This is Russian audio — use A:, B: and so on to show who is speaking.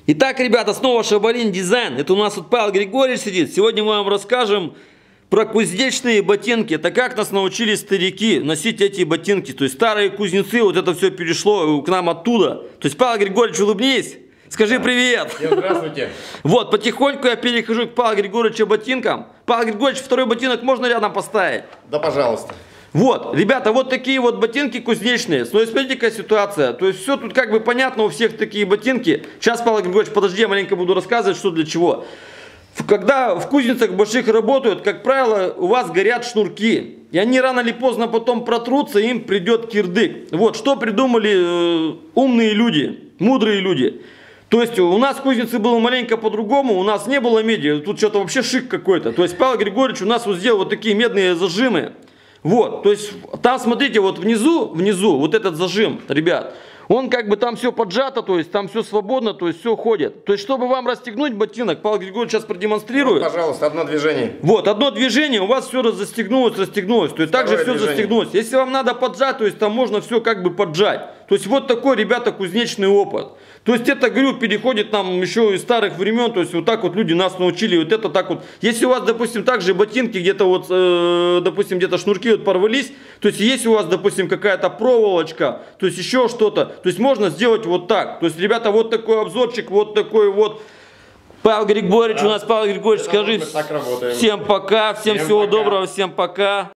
A: Итак, ребята, снова Шабалин Дизайн. Это у нас тут Павел Григорьевич сидит. Сегодня мы вам расскажем про кузнечные ботинки. Это как нас научили старики носить эти ботинки. То есть старые кузнецы, вот это все перешло к нам оттуда. То есть, Павел Григорьевич, улыбнись. Скажи привет.
B: Всем здравствуйте.
A: Вот, потихоньку я перехожу к Павлу Григорьевичу ботинкам. Павел Григорьевич, второй ботинок можно рядом поставить?
B: Да, пожалуйста.
A: Вот, ребята, вот такие вот ботинки кузнечные. Но смотрите, какая ситуация. То есть все тут как бы понятно, у всех такие ботинки. Сейчас, Павел Григорьевич, подожди, я маленько буду рассказывать, что для чего. Когда в кузницах больших работают, как правило, у вас горят шнурки. И они рано или поздно потом протрутся, и им придет кирдык. Вот, что придумали умные люди, мудрые люди. То есть у нас в кузнице было маленько по-другому, у нас не было меди, тут что-то вообще шик какой-то. То есть Павел Григорьевич у нас вот сделал вот такие медные зажимы. Вот, то есть там, смотрите, вот внизу, вот этот зажим, ребят, он как бы там все поджато, то есть там все свободно, то есть все ходит. То есть, чтобы вам расстегнуть ботинок, Павел Григорьевич сейчас продемонстрирует.
B: Вот, пожалуйста, одно движение.
A: Вот, одно движение, у вас все застегнулось, то есть также все застегнулось. Если вам надо поджать, то есть там можно все как бы поджать. То есть вот такой, ребята, кузнечный опыт. То есть это, говорю, переходит нам еще из старых времен, то есть вот так вот люди нас научили, вот это так вот. Если у вас, допустим, также ботинки где-то вот, допустим, где-то шнурки вот порвались, то есть если у вас, допустим, какая-то проволочка, то есть еще что-то, то есть можно сделать вот так. То есть, ребята, вот такой обзорчик, вот такой вот. Павел Григорьевич, да. У нас Павел Григорьевич, скажи всем пока, всем всего доброго, всем пока.